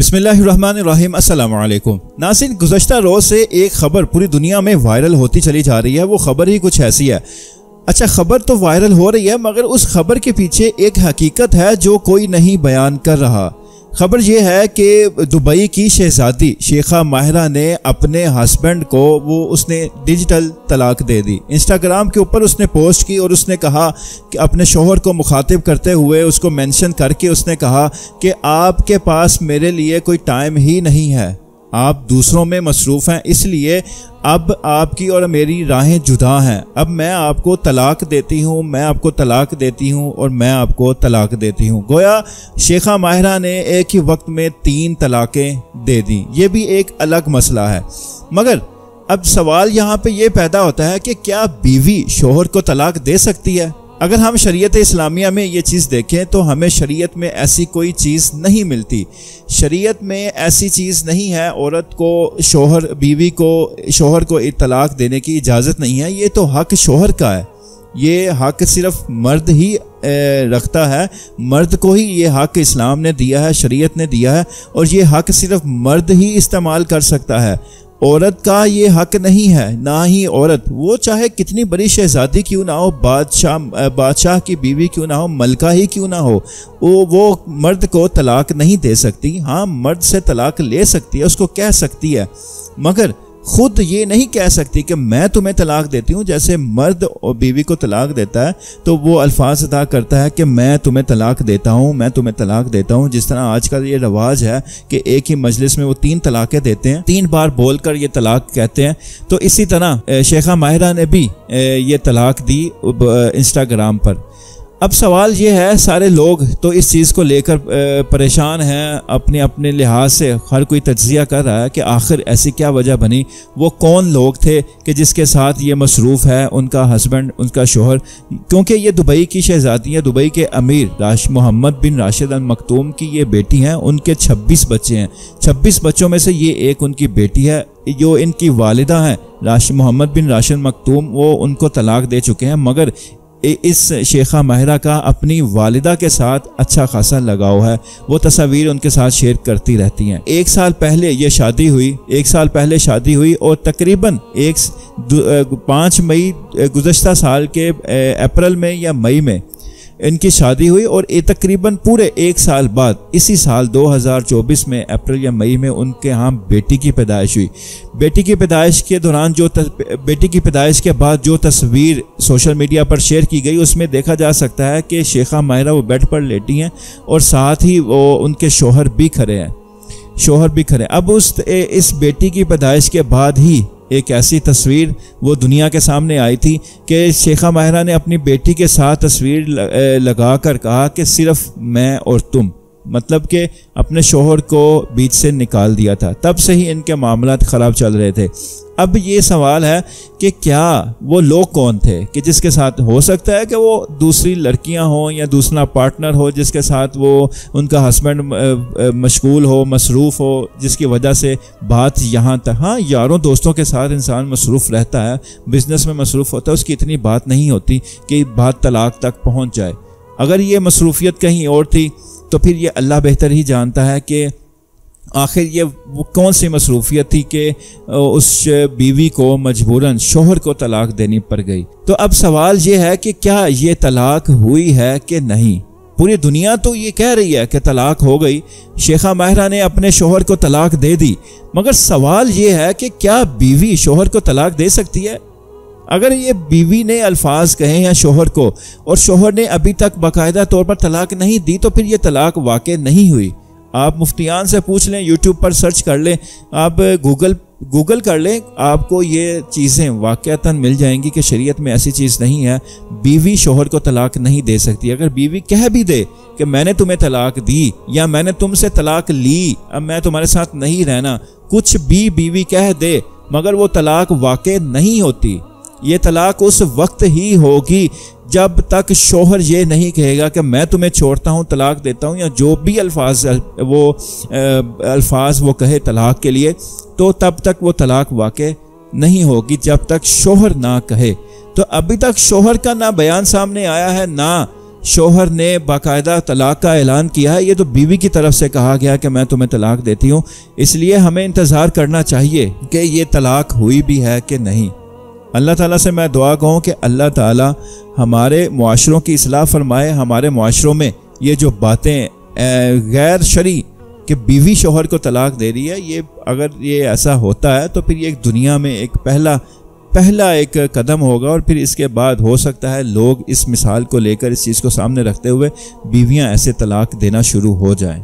बिस्मिल्लाहिर्रहमानिर्रहीम अस्सलाम वालेकुम नाज़रीन, गुज़श्ता रोज़ से एक ख़बर पूरी दुनिया में वायरल होती चली जा रही है। वो ख़बर ही कुछ ऐसी है। अच्छा, ख़बर तो वायरल हो रही है मगर उस ख़बर के पीछे एक हकीकत है जो कोई नहीं बयान कर रहा। खबर यह है कि दुबई की शहजादी शेखा माहिरा ने अपने हस्बैंड को उसने डिजिटल तलाक दे दी। इंस्टाग्राम के ऊपर उसने पोस्ट की और उसने कहा कि अपने शोहर को मुखातिब करते हुए उसको मेंशन करके उसने कहा कि आपके पास मेरे लिए कोई टाइम ही नहीं है, आप दूसरों में मसरूफ़ हैं, इसलिए अब आपकी और मेरी राहें जुदा हैं। अब मैं आपको तलाक देती हूँ, मैं आपको तलाक देती हूँ और मैं आपको तलाक देती हूँ। गोया शेखा माहिरा ने एक ही वक्त में 3 तलाक़ें दे दी। ये भी एक अलग मसला है। मगर अब सवाल यहाँ पे ये पैदा होता है कि क्या बीवी शोहर को तलाक दे सकती है? अगर हम शरीयत इस्लामिया में ये चीज़ देखें तो हमें शरीयत में ऐसी कोई चीज़ नहीं मिलती। शरीयत में ऐसी चीज़ नहीं है, औरत को बीवी को शोहर को तलाक देने की इजाज़त नहीं है। ये तो हक शोहर का है, ये हक सिर्फ मर्द ही रखता है। मर्द को ही ये हक इस्लाम ने दिया है, शरीयत ने दिया है, और ये हक सिर्फ मर्द ही इस्तेमाल कर सकता है। औरत का ये हक नहीं है, ना ही औरत, वो चाहे कितनी बड़ी शहजादी क्यों ना हो, बादशाह की बीवी क्यों ना हो, मलका ही क्यों ना हो, वो मर्द को तलाक नहीं दे सकती। हाँ, मर्द से तलाक ले सकती है, उसको कह सकती है, मगर खुद ये नहीं कह सकती कि मैं तुम्हें तलाक देती हूँ। जैसे मर्द और बीवी को तलाक देता है तो वो अल्फाज अदा करता है कि मैं तुम्हें तलाक देता हूँ, मैं तुम्हें तलाक देता हूँ। जिस तरह आजकल ये रवाज है कि एक ही मजलिस में वो 3 तलाक़ें देते हैं, 3 बार बोलकर ये तलाक कहते हैं। तो इसी तरह शेखा माहिरा ने भी ये तलाक दी इंस्टाग्राम पर। अब सवाल ये है, सारे लोग तो इस चीज़ को लेकर परेशान हैं, अपने अपने लिहाज से हर कोई तज्ज़िया कर रहा है कि आखिर ऐसी क्या वजह बनी, वो कौन लोग थे कि जिसके साथ ये मसरूफ़ है उनका हस्बैंड, उनका शोहर। क्योंकि ये दुबई की शहजादी है, दुबई के अमीर मोहम्मद बिन राशिद अल मखतूम की ये बेटी हैं। उनके 26 बच्चे हैं। 26 बच्चों में से ये एक उनकी बेटी है। जो इनकी वालिदा हैं मोहम्मद बिन राशिद मखतूम, वो उनको तलाक दे चुके हैं, मगर इस शेखा माहिरा का अपनी वालिदा के साथ अच्छा खासा लगाव है। वो तस्वीर उनके साथ शेयर करती रहती हैं। 1 साल पहले ये शादी हुई, 1 साल पहले शादी हुई और तकरीबन 5 मई गुज़श्ता साल के अप्रैल में या मई में इनकी शादी हुई, और तकरीबन पूरे 1 साल बाद इसी साल 2024 में अप्रैल या मई में उनके यहाँ बेटी की पैदाइश हुई। बेटी की पैदाइश के दौरान बेटी की पैदाइश के बाद जो तस्वीर सोशल मीडिया पर शेयर की गई, उसमें देखा जा सकता है कि शेखा माहिरा वो बेड पर लेटी हैं और साथ ही वो उनके शोहर भी खड़े हैं। अब इस बेटी की पैदाइश के बाद ही एक ऐसी तस्वीर वो दुनिया के सामने आई थी कि शेखा माहिरा ने अपनी बेटी के साथ तस्वीर लगा कर कहा कि सिर्फ मैं और तुम, मतलब कि अपने शोहर को बीच से निकाल दिया था। तब से ही इनके मामलात ख़राब चल रहे थे। अब ये सवाल है कि क्या वो लोग कौन थे कि जिसके साथ, हो सकता है कि वो दूसरी लड़कियां हों या दूसरा पार्टनर हो जिसके साथ वो उनका हस्बैंड मशगूल हो, मसरूफ़ हो, जिसकी वजह से बात यहाँ तक। हाँ, यारों दोस्तों के साथ इंसान मसरूफ़ रहता है, बिज़नेस में मसरूफ़ होता है, उसकी इतनी बात नहीं होती कि बात तलाक तक पहुँच जाए। अगर ये मसरूफ़ियत कहीं और थी तो फिर ये अल्लाह बेहतर ही जानता है कि आखिर ये वो कौन सी मसरूफ़ियत थी कि उस बीवी को मजबूरन शोहर को तलाक देनी पड़ गई। तो अब सवाल ये है कि क्या ये तलाक हुई है कि नहीं? पूरी दुनिया तो ये कह रही है कि तलाक हो गई, शेखा माहिरा ने अपने शोहर को तलाक दे दी, मगर सवाल ये है कि क्या बीवी शोहर को तलाक दे सकती है? अगर ये बीवी ने अल्फाज कहे हैं शोहर को और शोहर ने अभी तक बाकायदा तौर पर तलाक नहीं दी, तो फिर ये तलाक वाक़ई नहीं हुई। आप मुफ्तियान से पूछ लें, यूट्यूब पर सर्च कर लें, आप गूगल कर लें, आपको ये चीज़ें वाक़तन मिल जाएंगी कि शरीयत में ऐसी चीज़ नहीं है बीवी शोहर को तलाक नहीं दे सकती। अगर बीवी कह भी दे कि मैंने तुम्हें तलाक दी या मैंने तुमसे तलाक ली, अब मैं तुम्हारे साथ नहीं रहना, कुछ भी बीवी कह दे, मगर वो तलाक वाक़ई नहीं होती। ये तलाक उस वक्त ही होगी जब तक शोहर ये नहीं कहेगा कि मैं तुम्हें छोड़ता हूँ, तलाक देता हूँ, या जो भी अल्फाज वो कहे तलाक के लिए, तो तब तक वो तलाक वाक़ई नहीं होगी जब तक शोहर ना कहे। तो अभी तक शोहर का ना बयान सामने आया है, ना शोहर ने बाकायदा तलाक का ऐलान किया है, ये तो बीवी की तरफ से कहा गया कि मैं तुम्हें तलाक देती हूँ। इसलिए हमें इंतज़ार करना चाहिए कि ये तलाक हुई भी है कि नहीं। अल्लाह ताला से मैं दुआ कहूँ कि अल्लाह ताला हमारे मुआशरों की इस्लाह फरमाए। हमारे मुआशरों में ये जो बातें गैर शरी कि बीवी शोहर को तलाक दे रही है, ये अगर ये ऐसा होता है तो फिर ये एक दुनिया में एक पहला एक कदम होगा। और फिर इसके बाद हो सकता है लोग इस मिसाल को लेकर, इस चीज़ को सामने रखते हुए बीवियां ऐसे तलाक देना शुरू हो जाएं।